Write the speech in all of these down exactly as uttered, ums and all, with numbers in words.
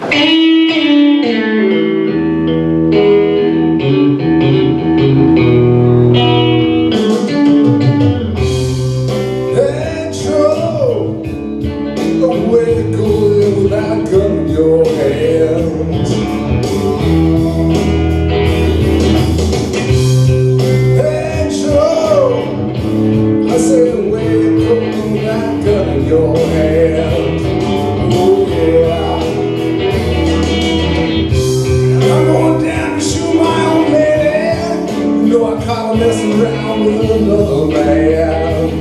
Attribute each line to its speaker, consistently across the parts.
Speaker 1: Messing around with another man.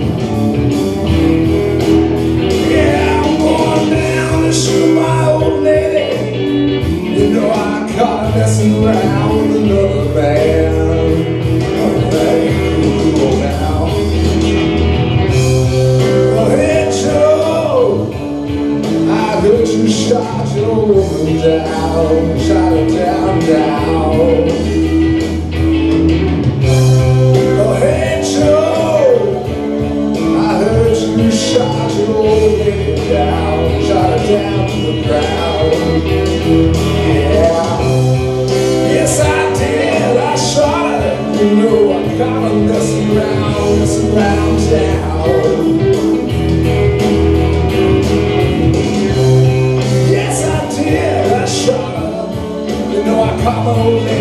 Speaker 1: Yeah, I'm going down to shoot my old lady. You know I caught her messing around with another man. Oh, hey, cool now. Oh, hey, Joe, I heard you shot your woman down, shot her down, down. Shot your old lady down, shot her down to the ground. Yeah, yes I did, I shot her. You know I got her messing around, messing around town. Yes I did, I shot her. You know I caught my old lady